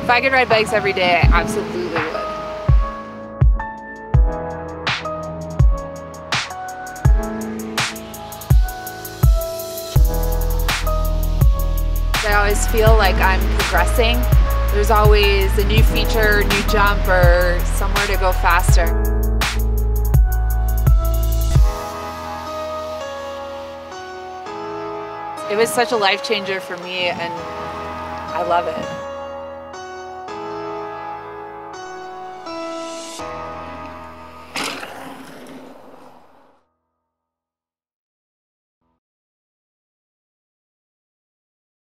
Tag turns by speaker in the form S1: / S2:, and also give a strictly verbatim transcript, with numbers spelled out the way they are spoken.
S1: If I could ride bikes every day, I absolutely would. I always feel like I'm progressing. There's always a new feature, new jump, or somewhere to go faster. It was such a life changer for me, and I love it.